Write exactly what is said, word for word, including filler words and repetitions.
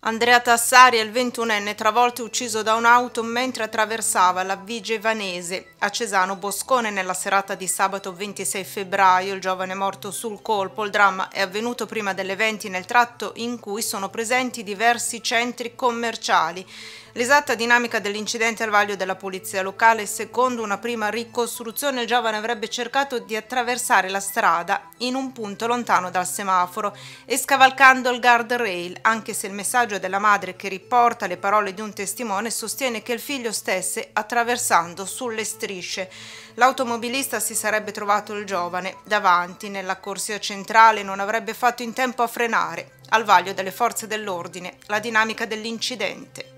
Andrea Tassari è il ventunenne travolto e ucciso da un'auto mentre attraversava la Vigevanese a Cesano Boscone nella serata di sabato ventisei febbraio. Il giovane è morto sul colpo. Il dramma è avvenuto prima delle venti nel tratto in cui sono presenti diversi centri commerciali. L'esatta dinamica dell'incidente al vaglio della polizia locale: secondo una prima ricostruzione, il giovane avrebbe cercato di attraversare la strada in un punto lontano dal semaforo e scavalcando il guardrail, anche se il messaggio della madre, che riporta le parole di un testimone, sostiene che il figlio stesse attraversando sulle strisce. L'automobilista si sarebbe trovato il giovane davanti nella corsia centrale e non avrebbe fatto in tempo a frenare. Al vaglio delle forze dell'ordine la dinamica dell'incidente.